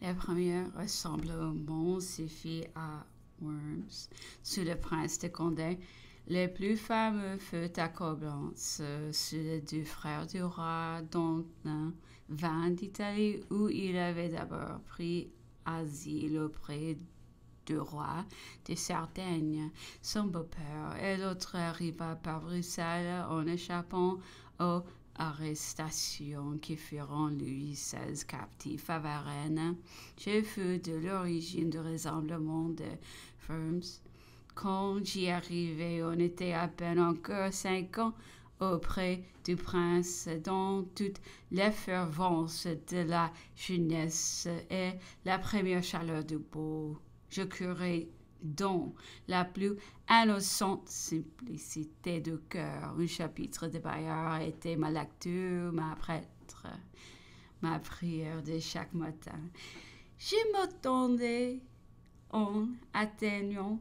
Le premier rassemblement s'est fait à Worms, sous le prince de Condé. Le plus fameux fut à Coblence, sous les deux frères du roi, dont l'un vint d'Italie, où il avait d'abord pris asile auprès du roi de Sardaigne, son beau-père, et l'autre arriva par Bruxelles en échappant aux arrestations qui firent Louis XVI captif à Varennes. Je fus de l'origine du rassemblement de Worms. Quand j'y arrivai, on était à peine encore 5 ans auprès du prince, dans toute l'effervescence de la jeunesse et la première chaleur du beau. Je curais donc la plus innocente simplicité du cœur. Un chapitre de Bayard était ma lecture, ma prêtre, ma prière de chaque matin. Je m'attendais en atteignant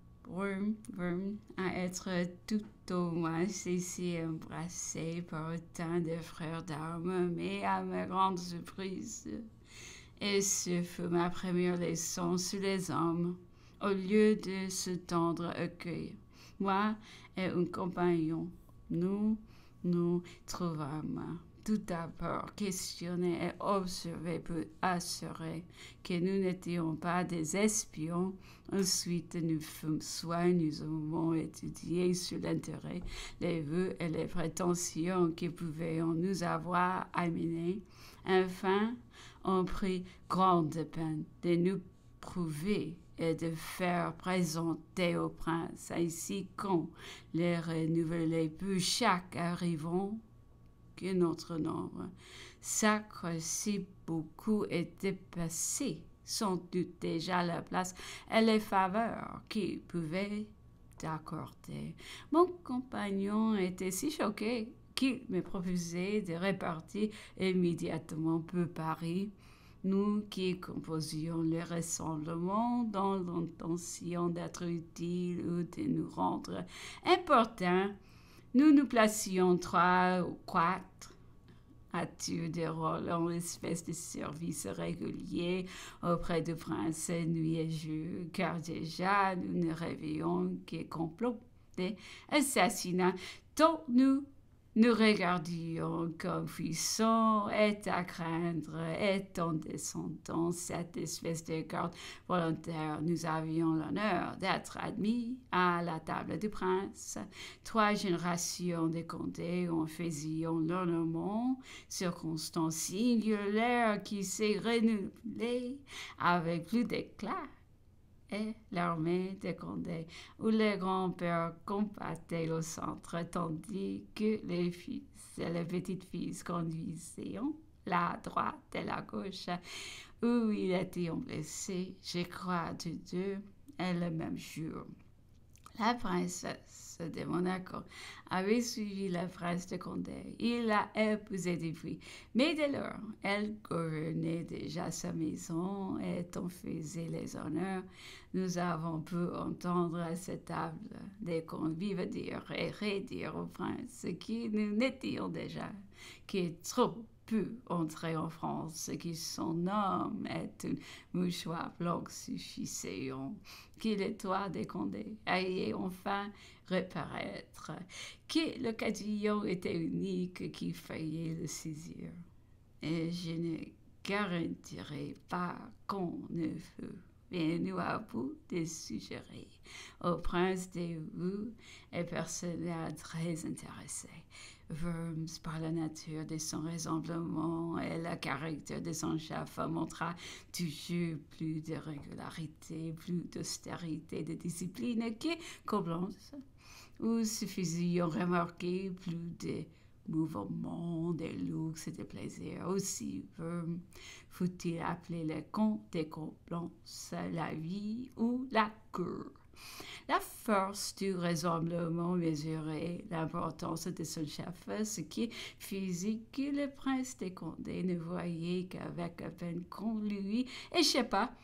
Worms à être tout au moins saisi et embrassé par autant de frères d'armes, mais à ma grande surprise, et ce fut ma première leçon sur les hommes. Au lieu de ce tendre accueil, moi et un compagnon, nous nous trouvâmes tout d'abord questionnés et observés pour assurer que nous n'étions pas des espions. Ensuite, nous fûmes soigneusement étudiés sur l'intérêt, les vœux et les prétentions qui pouvaient nous avoir amenés. Enfin, on prit grande peine de nous prouver et de faire présenter au prince, ainsi qu'on les renouvelait pour chaque arrivant, que notre nombre sacre si beaucoup était passé, sans doute déjà la place et les faveurs qu'il pouvait accorder. Mon compagnon était si choqué qu'il me proposait de repartir immédiatement pour Paris. Nous qui composions le rassemblement dans l'intention d'être utiles ou de nous rendre importants, nous nous placions 3 ou 4 à tour de rôle en espèce de service régulier auprès du prince nuit et jour, car déjà nous ne rêvions que complot d'assassinat dont nous regardions comme puissant et à craindre, et en descendant cette espèce de garde volontaire, nous avions l'honneur d'être admis à la table du prince. 3 générations de Condé en faisions l'ornement, circonstance singulière qui s'est renouvelée avec plus d'éclat. Et l'armée de Condé, où les grands-pères combattaient au centre, tandis que les fils et les petites filles conduisaient la droite et la gauche, où ils étaient blessés, je crois, de Dieu, et le même jour. La princesse de Monaco avait suivi le prince de Condé. Il l'a épousée depuis. Mais dès lors, elle gouvernait déjà sa maison et en faisait les honneurs. Nous avons pu entendre à cette table des convives dire et redire au prince que nous n'étions déjà que trop pu entrer en France, que son homme est un mouchoir blanc suffisait, que le toit des Condé allait enfin reparaître, que le cadillon était unique, qu'il fallait le saisir. Et je ne garantirai pas qu'on ne fût venu à bout de suggérer au prince des vous et personnel très intéressé. Worms, par la nature de son rassemblement et le caractère de son chef, montra toujours plus de régularité, plus d'austérité, de discipline que Coblence, où se faisaient remarquer plus de mouvements, de luxe et de plaisir. Aussi, faut-il appeler le comte de Coblence la vie ou la cour. La force du rassemblement mesurait l'importance de son chef, ce qui faisait que le prince de Condé ne voyait qu'avec à peine qu'on lui échappa,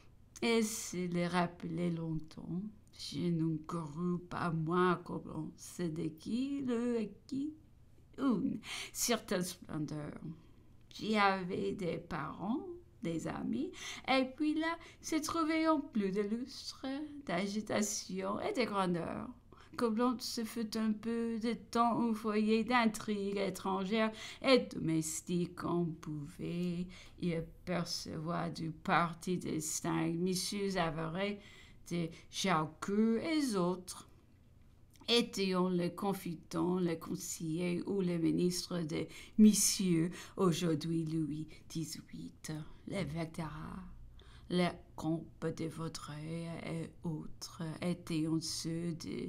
et se le rappelait longtemps. Je ne crus pas moins Coblence de qui le acquis une certaine splendeur. J'y avais des parents des amis, et puis là, se trouvaient en plus de lustre, d'agitation et de grandeur. Coblentz se fut un peu de temps au foyer d'intrigues étrangères et domestiques. On pouvait y apercevoir du parti distinct, Messieurs Avaray, de Jaucourt et autres. Étions les confidents, les conseillers ou les ministres de Messieurs, aujourd'hui Louis XVIII, l'évêque d'Arras. Les comtes de Vaudreuil et autres étaient ceux de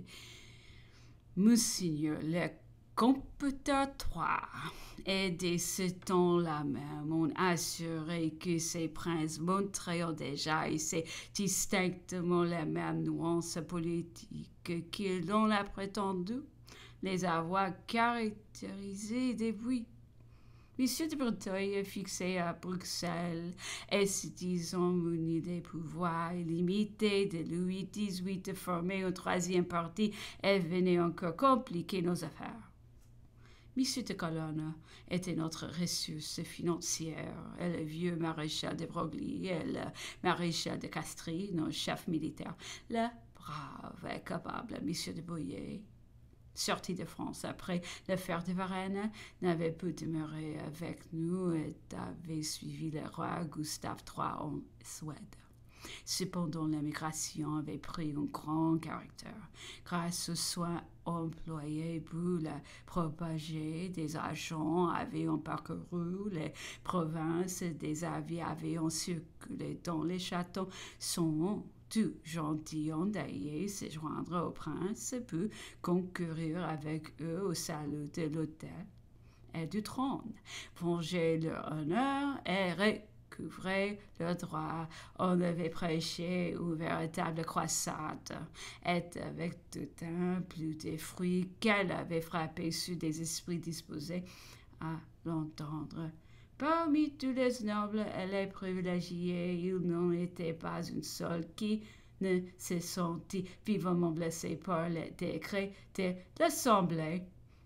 Monseigneur le computatoire. Et dès ce temps-là même, on assurait que ces princes montraient déjà ici distinctement les mêmes nuances politiques qu'ils l'ont prétendu les avoir caractérisées depuis. Monsieur de Breteuil, fixé à Bruxelles, et se disant muni des pouvoirs illimités de Louis XVIII, formé un troisième parti et venait encore compliquer nos affaires. Monsieur de Colonne était notre ressource financière, et le vieux maréchal de Broglie et le maréchal de Castries, nos chefs militaires, le brave et capable Monsieur de Boyer, sorti de France après l'affaire de Varennes, n'avait pu demeurer avec nous et avait suivi le roi Gustave III en Suède. Cependant, l'émigration avait pris un grand caractère. Grâce aux soins employés pour la propager, des agents avaient parcouru les provinces, des avis avaient circulé dans les châteaux, sont tout gentilhomme d'ailleurs se joindre au prince pour concourir avec eux au salut de l'autel et du trône, venger leur honneur et recouvrer leurs droits. On avait prêché une véritable croisade, et avec tout un plus de fruits qu'elle avait frappé sur des esprits disposés à l'entendre. Parmi tous les nobles et les privilégiés, il n'en était pas une seule qui ne se sentit vivement blessé par les décrets de l'Assemblée.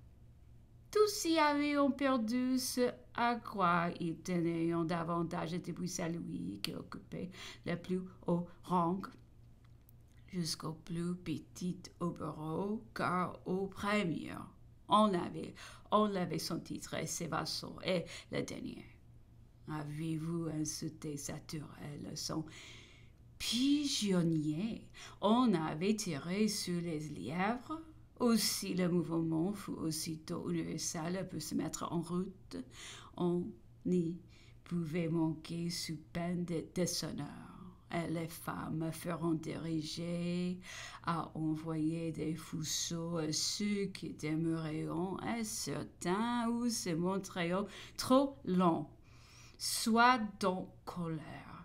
Tous y avaient perdu ce à quoi ils tenaient davantage depuis Saint-Louis, qui occupait le plus haut rang, jusqu'au plus petit bureau, car au premier, on avait son titre et ses vassaux, et le dernier. Avez-vous insulté sa tourelle, son pigeonnier? On avait tiré sur les lièvres. Aussi, le mouvement fut aussitôt universel pour se mettre en route. On n'y pouvait manquer sous peine de déshonneur. Et les femmes feront diriger à envoyer des fourceaux à ceux qui demeuraient et certains ou se montraient trop longs, soit dans colère,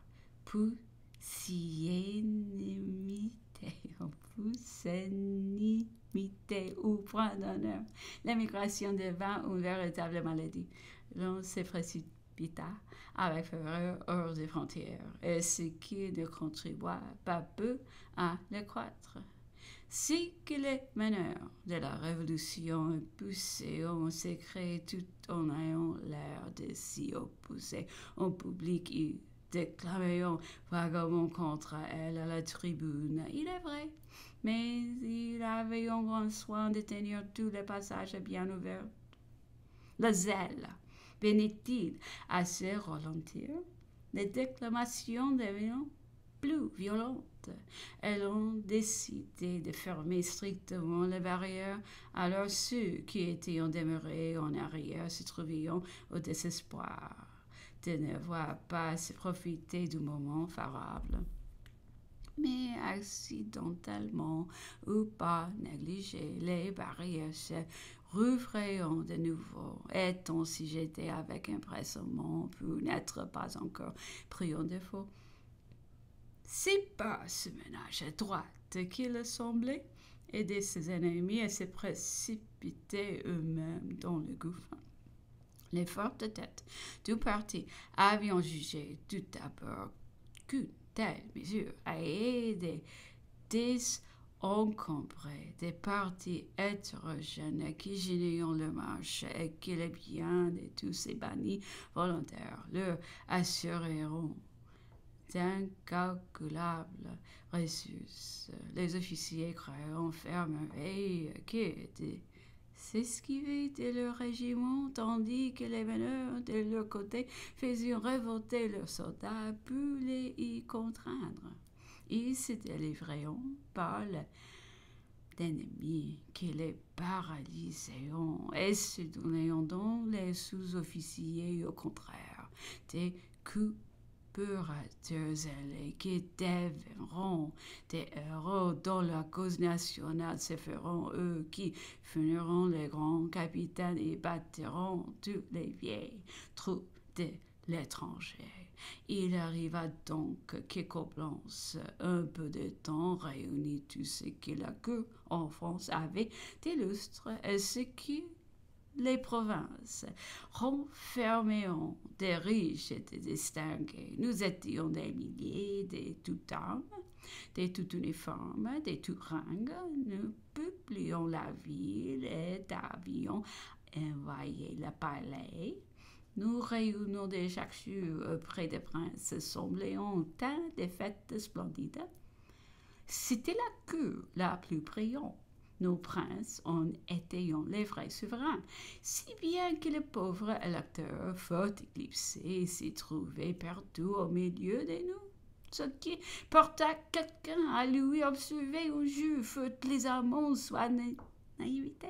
pusillanimité ou point d'honneur. L'émigration devint une véritable maladie. L'on se précipita avec fureur hors des frontières, et ce qui ne contribua pas peu à le croître. C'est que les meneurs de la Révolution poussaient en secret tout en ayant l'air de s'y opposer en public et déclamant vaguement contre elle à la tribune. Il est vrai, mais il avait un grand soin de tenir tous les passages bien ouverts. Le zèle venait-il à se ralentir, les déclamations devenant plus violentes. Elles ont décidé de fermer strictement les barrières, alors ceux qui étaient demeurés en arrière se trouvaient au désespoir de ne voir pas se profiter du moment favorable. Mais accidentellement ou pas négligé, les barrières se rouvraient de nouveau, et on s'y jetait avec empressement pour n'être pas encore pris en défaut. C'est pas ce ménage à droite qu'il semblait aider ses ennemis à se précipiter eux-mêmes dans le gouffre. Les fortes têtes du parti avaient jugé tout d'abord qu'une telle mesure a aidé encombré des partis hétérogènes qui génèrent le marché et que les biens de tous ces bannis volontaires leur assureront d'incalculables ressources. Les officiers créeront fermeries qui s'esquiver de leur régiment, tandis que les meneurs, de leur côté, faisaient révolter leurs soldats pour les y contraindre. Ils se délivreront par l'ennemi qui les paralysaient et se donneront donc les sous-officiers, au contraire, des coopérateurs zélés qui deviendront des héros dont la cause nationale se feront eux qui finiront les grands capitaines et battront tous les vieilles troupes de l'étranger. Il arriva donc que Coblence, un peu de temps, réunit tout ce que la cour en France avait d'illustre et ce que les provinces renfermaient des riches et des distingués. Nous étions des milliers de toutes armes, de tout uniforme, de tout rang. Nous peuplions la ville et avions envahi le palais. Nous réunions de chaque jour auprès des princes, semblant tant de fêtes splendides. C'était la cour la plus brillante. Nos princes en étaient les vrais souverains, si bien que le pauvre électeur, fort éclipsé, s'y trouvait partout au milieu de nous. Ce qui porta quelqu'un à lui observer au jeu, faute les amants soit naïveté.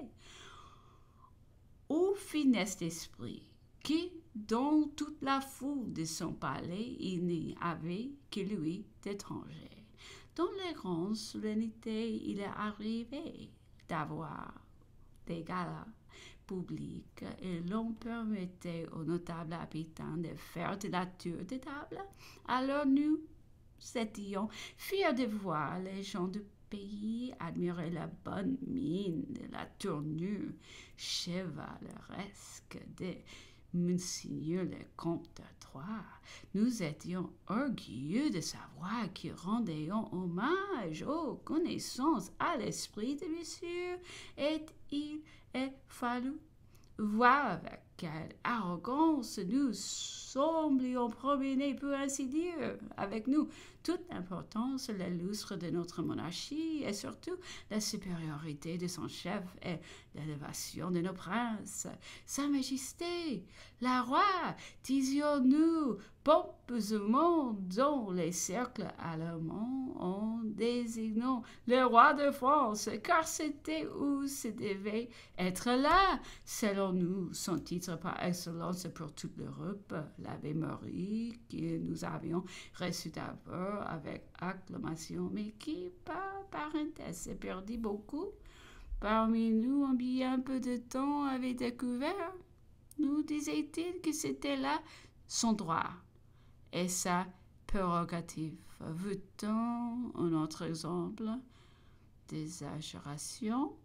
Ô finesse d'esprit, qui, dans toute la foule de son palais, il n'y avait que lui d'étranger. Dans les grandes solennités, il est arrivé d'avoir des galas publics et l'on permettait aux notables habitants de faire de la tour de table. Alors nous étions fiers de voir les gens du pays admirer la bonne mine, la tournure chevaleresque de Monseigneur le comte de Troyes. Nous étions orgueilleux de savoir qu'ils rendaient hommage aux connaissances, à l'esprit de monsieur, et il est fallu voir avec quelle arrogance nous semblions promener, pour ainsi dire, avec nous toute l'importance, le lustre de notre monarchie et surtout la supériorité de son chef et l'élévation de nos princes. Sa Majesté, la roi, disions-nous pompeusement dans les cercles allemands en désignant le roi de France, car c'était où se devait être là, selon nous, son titre par excellence pour toute l'Europe, l'Ave Marie, que nous avions reçu d'abord avec acclamation, mais qui, par parenthèse, s'est perdu beaucoup. Parmi nous, en bien peu de temps, avait découvert, nous disait-il, que c'était là son droit et sa prérogative. Veut-on un autre exemple d'exagération?